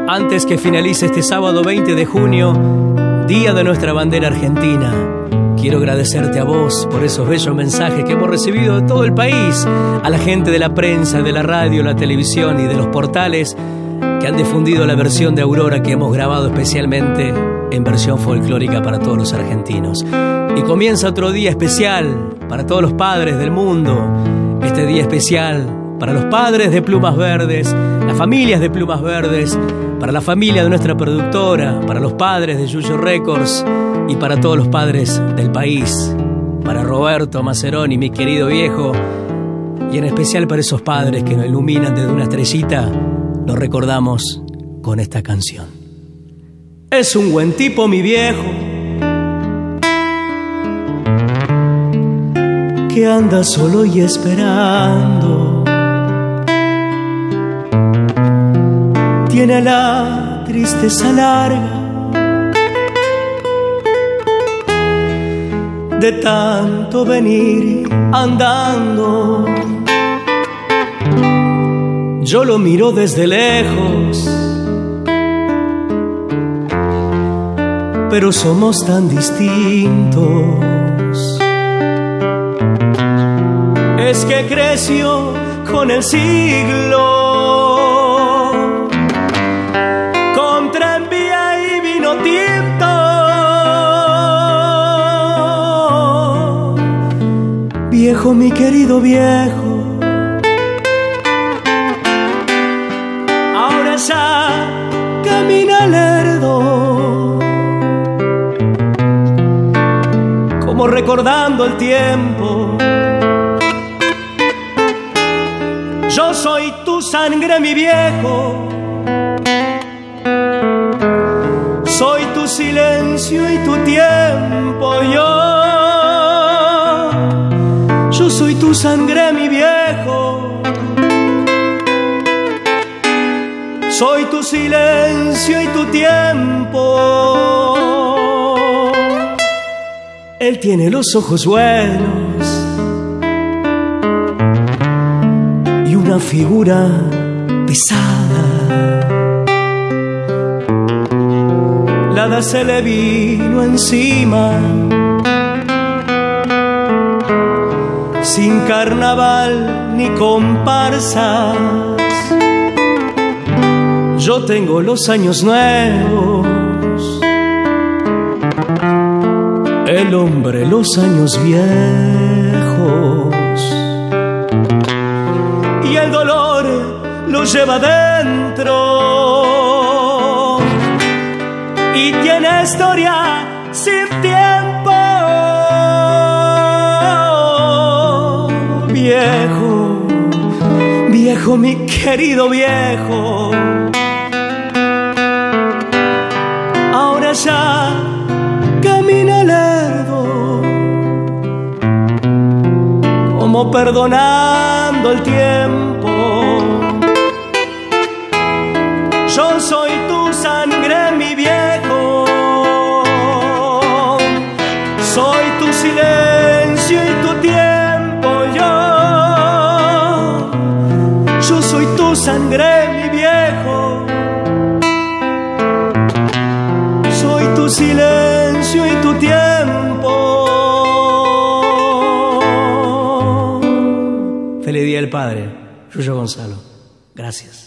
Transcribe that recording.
Antes que finalice este sábado 20 de junio, día de nuestra bandera argentina, quiero agradecerte a vos por esos bellos mensajes que hemos recibido de todo el país, a la gente de la prensa, de la radio, la televisión y de los portales que han difundido la versión de Aurora que hemos grabado especialmente en versión folclórica para todos los argentinos. Y comienza otro día especial para todos los padres del mundo, este día especial para los padres de Plumas Verdes, las familias de Plumas Verdes, para la familia de nuestra productora, para los padres de Yuyo Records y para todos los padres del país, para Roberto Maceroni, mi querido viejo, y en especial para esos padres que nos iluminan desde una estrellita. Nos recordamos con esta canción. Es un buen tipo mi viejo, que anda solo y esperando. Tiene la tristeza larga de tanto venir andando. Yo lo miro desde lejos, pero somos tan distintos. Es que creció con el siglo, con tranvía y vino tinto. Viejo, mi querido viejo, ahora ya camina lerdo, como recordando el tiempo. Yo soy tu sangre, mi viejo, soy tu silencio y tu tiempo. Yo soy tu sangre, mi viejo, soy tu silencio y tu tiempo. Él tiene los ojos buenos y una figura pesada. La edad se le vino encima, sin carnaval ni comparsas. Yo tengo los años nuevos, el hombre los años viejos, y el dolor lo lleva dentro y tiene historia sin tiempo. Viejo, viejo, mi querido viejo, ahora ya camina lerdo, como perdonando el tiempo. Yo soy tu sangre, mi viejo, soy tu silencio y tu tiempo. Yo soy tu sangre, mi viejo, soy tu silencio y tu tiempo. Feliz Día del Padre, Yuyo Gonzalo. Gracias.